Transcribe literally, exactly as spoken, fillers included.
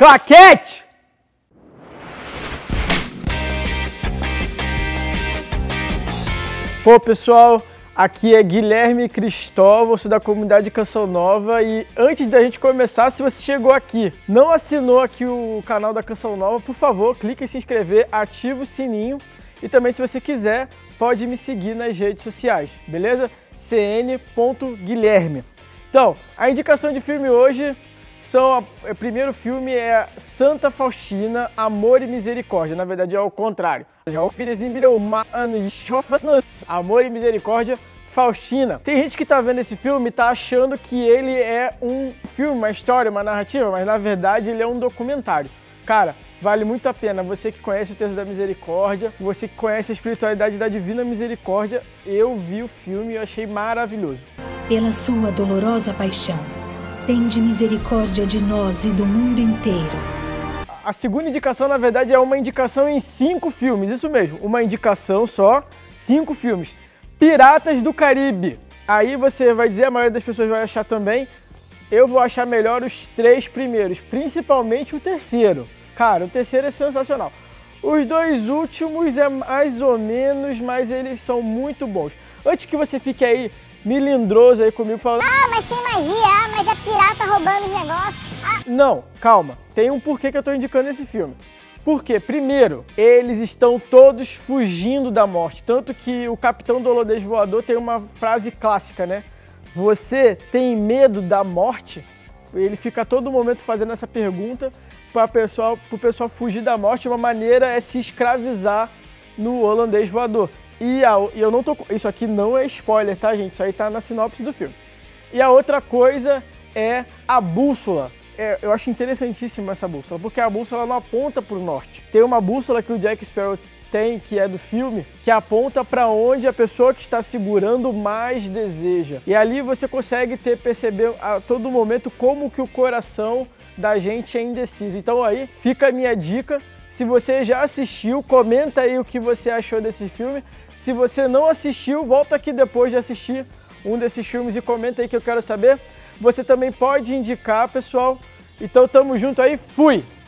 Claquete! Pô, pessoal, aqui é Guilherme Cristóvão, sou da comunidade Canção Nova e antes da gente começar, se você chegou aqui, não assinou aqui o canal da Canção Nova, por favor, clique em se inscrever, ativa o sininho e também, se você quiser, pode me seguir nas redes sociais, beleza? c n ponto guilherme. Então, a indicação de filme hoje são, a, o primeiro filme é Santa Faustina, Amor e Misericórdia, na verdade é o contrário. Amor e Misericórdia, Faustina. Tem gente que tá vendo esse filme e tá achando que ele é um filme, uma história, uma narrativa, mas na verdade ele é um documentário. Cara, vale muito a pena. Você que conhece o texto da misericórdia, você que conhece a espiritualidade da Divina Misericórdia, eu vi o filme e eu achei maravilhoso. Pela sua dolorosa paixão, tende misericórdia de nós e do mundo inteiro. A segunda indicação, na verdade, é uma indicação em cinco filmes, isso mesmo, uma indicação só, cinco filmes. Piratas do Caribe. Aí você vai dizer, a maioria das pessoas vai achar também, eu vou achar melhor os três primeiros, principalmente o terceiro. Cara, o terceiro é sensacional. Os dois últimos é mais ou menos, mas eles são muito bons. Antes que você fique aí milindroso aí comigo falando, ah, mas tem magia, ah, mas é pirata roubando os negócios. Ah. Não, calma, tem um porquê que eu tô indicando esse filme. Porque, primeiro, eles estão todos fugindo da morte, tanto que o Capitão Dolores Voador tem uma frase clássica, né? Você tem medo da morte? Ele fica a todo momento fazendo essa pergunta para o pessoal, pro pessoal fugir da morte. Uma maneira é se escravizar no holandês voador. E, a, e eu não tô... Isso aqui não é spoiler, tá, gente? Isso aí tá na sinopse do filme. E a outra coisa é a bússola. É, eu acho interessantíssima essa bússola, porque a bússola não aponta para o norte. Tem uma bússola que o Jack Sparrow tem, que é do filme, que aponta para onde a pessoa que está segurando mais deseja. E ali você consegue ter, perceber a todo momento como que o coração da gente é indeciso. Então aí fica a minha dica. Se você já assistiu, comenta aí o que você achou desse filme. Se você não assistiu, volta aqui depois de assistir um desses filmes e comenta aí que eu quero saber. Você também pode indicar, pessoal. Então tamo junto aí, fui!